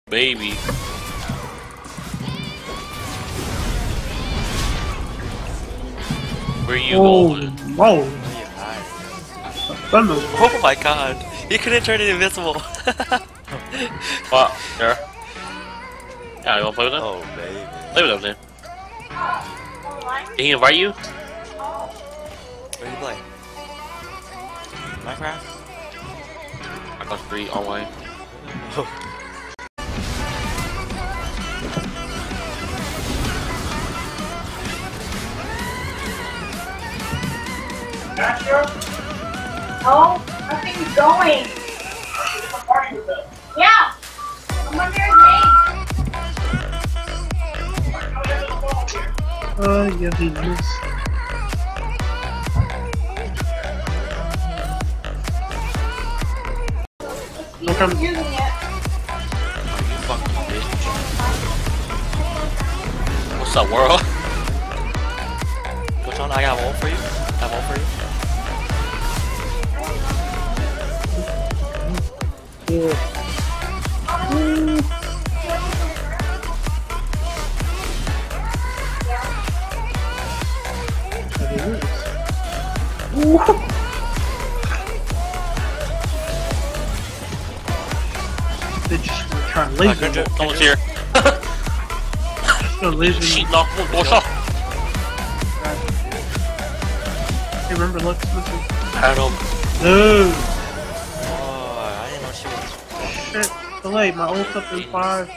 Baby. Where you going? Whoa! Thunder. Oh my god! You couldn't turn it invisible! What? There. Yeah, you wanna play with him? Oh, baby. Play with him then. Did he invite you? Where do you play? Minecraft? I got 3 online. No, nothing's going. Yeah, I'm under his name. Yeah, he is. He's Okay. using it. You fucking bitch. What's up, world? Coach on, I got one for you. I have one for you. Yeah. They just trying to laser. Someone's here. Just gonna laser you. Shit, no, what's up? Hey, remember, let's listen. Adam. Dude! Oh, I didn't know she was. Shit. Delay, my ult's up in 5,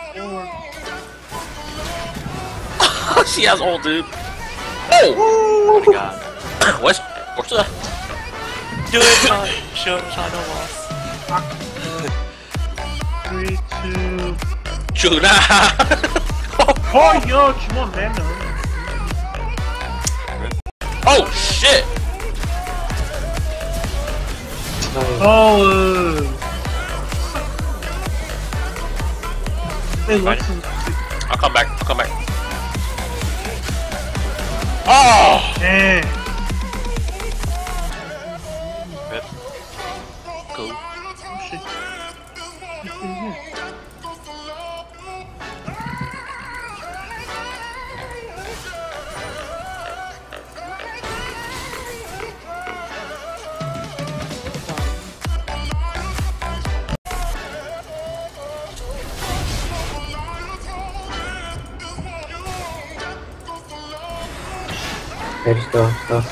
4. She has ult, dude. Oh! Oh my god. What's the? Do it, Sean. Sean, no loss. 3, 2. Juna! Oh, yo, come on, man. No. Oh shit! Oh, Hey, let's. I'll come back. Oh! Eh. Rip. Cool. Oh, shit. Ready, go.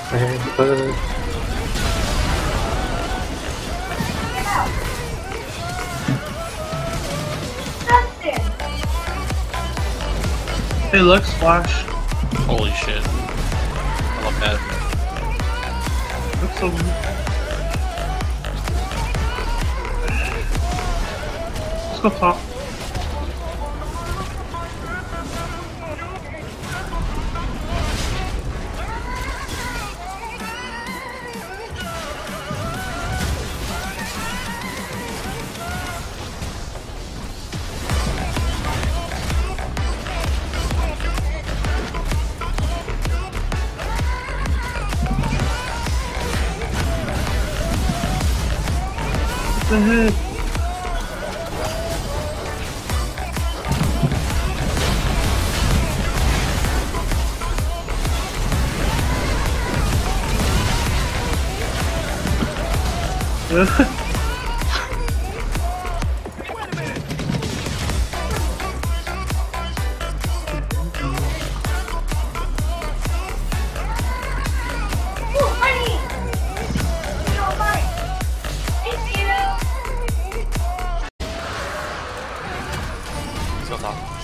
Justin. Hey, look, Splash. Holy shit. I love that. Looks so. Let's go top. What the heck? Ooh, honey. You're mine. Thank you. Let's go talk.